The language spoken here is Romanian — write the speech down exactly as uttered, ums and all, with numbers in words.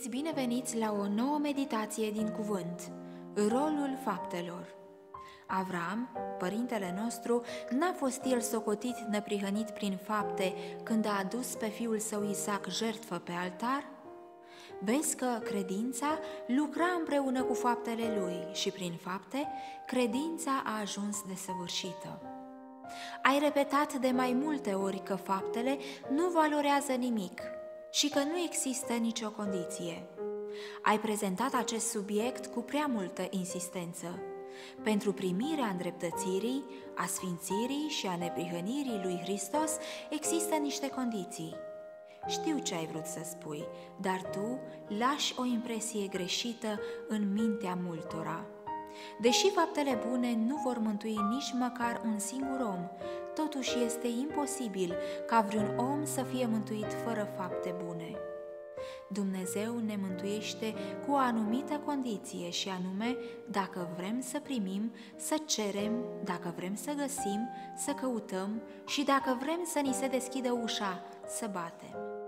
Fiți bineveniți la o nouă meditație din cuvânt, rolul faptelor. Avram, părintele nostru, n-a fost el socotit neprihănit prin fapte când a adus pe fiul său Isaac jertfă pe altar? Vezi că credința lucra împreună cu faptele lui și prin fapte credința a ajuns desăvârșită. Ai repetat de mai multe ori că faptele nu valorează nimic și că nu există nicio condiție. Ai prezentat acest subiect cu prea multă insistență. Pentru primirea îndreptățirii, a sfințirii și a neprihănirii lui Hristos există niște condiții. Știu ce ai vrut să spui, dar tu lași o impresie greșită în mintea multora. Deși faptele bune nu vor mântui nici măcar un singur om, totuși este imposibil ca vreun om să fie mântuit fără fapte bune. Dumnezeu ne mântuiește cu o anumită condiție și anume dacă vrem să primim, să cerem, dacă vrem să găsim, să căutăm și dacă vrem să ni se deschidă ușa, să batem.